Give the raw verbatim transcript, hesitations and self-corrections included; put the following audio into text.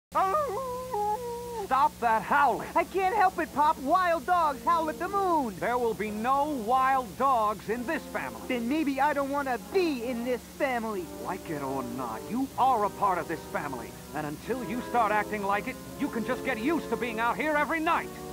Stop that howling! I can't help it, Pop. Wild dogs howl at the moon. There will be no wild dogs in this family. Then maybe I don't want to be in this family. Like it or not, you are a part of this family. And until you start acting like it, you can just get used to being out here every night.